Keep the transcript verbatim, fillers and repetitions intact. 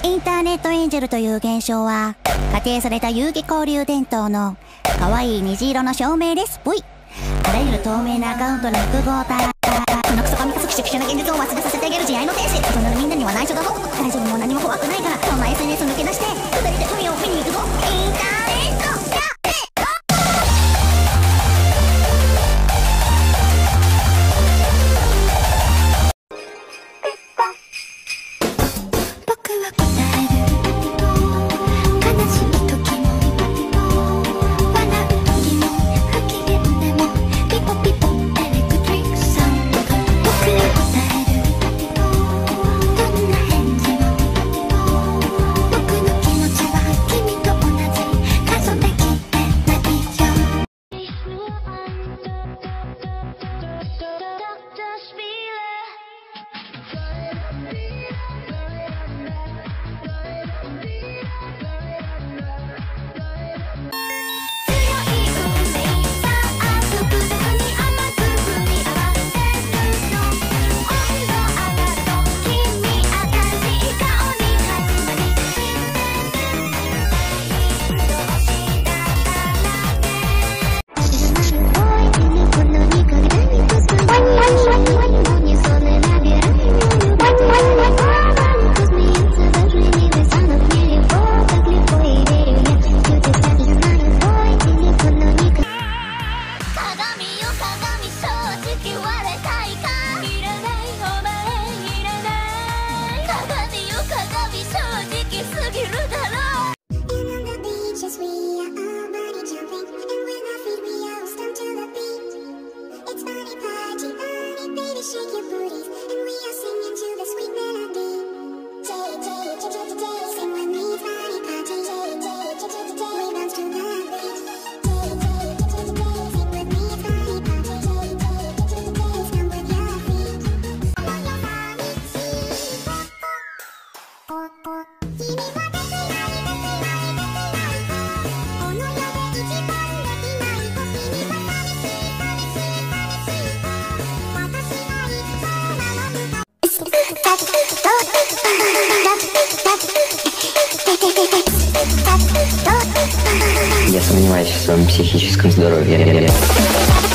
インターネットエンジェルという現象は、仮定された遊戯交流伝統の可愛い虹色の証明です。ブイ。あらゆる透明なアカウントの複合体。このクソ神カスキシュキシュな現実を忘れさせてあげる慈愛の天使。大人のみんなには内緒だぞ。大丈夫、もう何も怖くないから。そんな エスエヌエス 抜け出して、二人で海を見に行くぞ。インターネット Я сомневаюсь в своем психическом здоровье.